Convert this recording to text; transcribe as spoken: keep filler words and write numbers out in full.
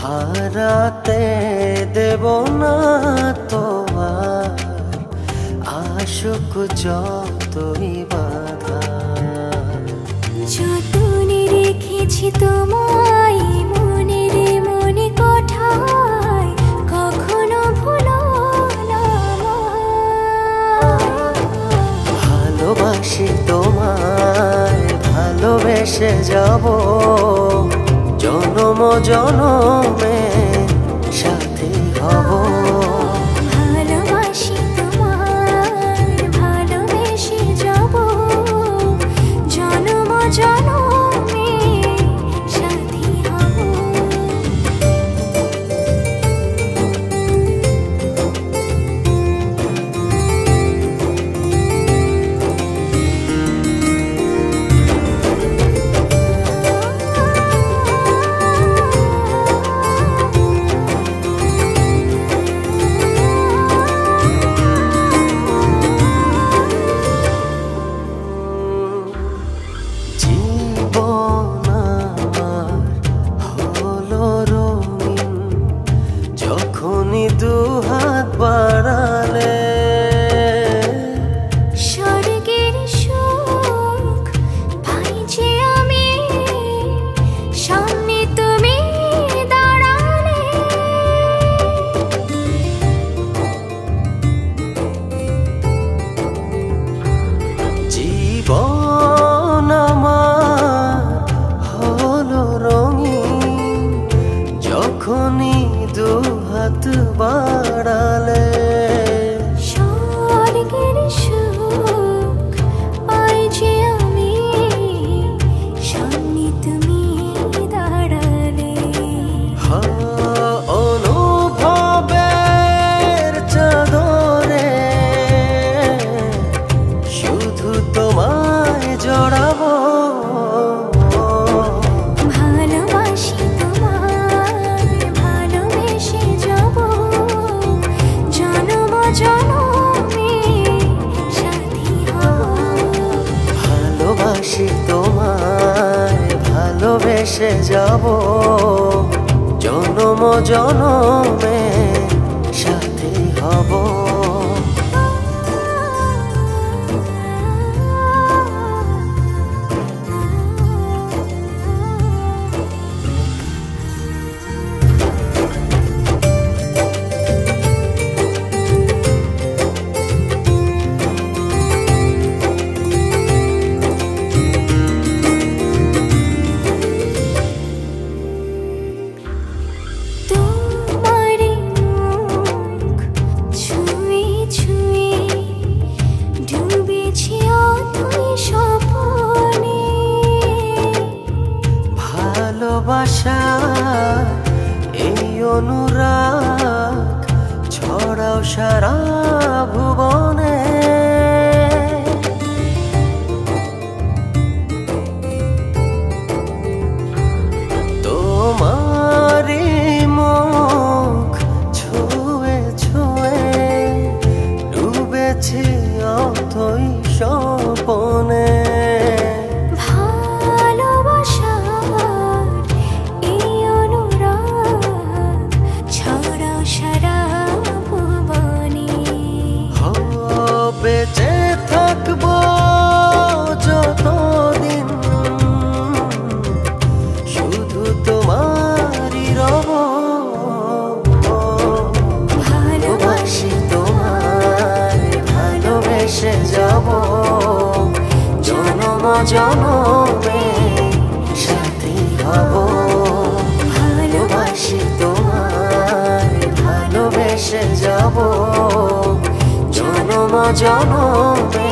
হারাতে দেব না তোমার আশুক যতই বাধা। যতনে রেখেছি তোমায় মনের মনে কোঠায়, কখনো ভুলো না। ভালোবাসি তোমায়, ভালোবেসে যাব জনম জনমে সাথী হব। ভালোবাসি তোমায়, ভালোবেসে যাব জনম জনমে সাথী হব। দুহাত বাড়ালে স্বর্গের সুখ পাই যে আমি, সামনে তুমি দাঁড়ালে। জীবন আমার হলো রঙিন যখনই দুহাত বাড়ালে। স্বর্গের সুখ পাই যে আমি, সামনে তুমি দাঁড়ালে। অনুভবের চাদরে শুধু তোমায় জড়াবো। ভালোবাসি তোমায়, ভালোবেসে যাব জনম জনমে সাথী হব। ভালোবাসি তোমায়, ভালোবেসে যাব জনম জনমে সাথী হব। ভালোবাসা এই অনুরাগ ছড়াও সারা ভুবনে। তোমারি মুখ ছুঁয়ে ছুঁয়ে ডুবেছি অথই স্বপনে। বেঁচে থাকবো যতদিন শুধু তোমারই রব। ভালোবাসি তোমায়, ভালোবেসে যাব জনম জনমে সাথী হব। ভালোবাসি তোমায়, ভালোবেসে যাব জনম জনমে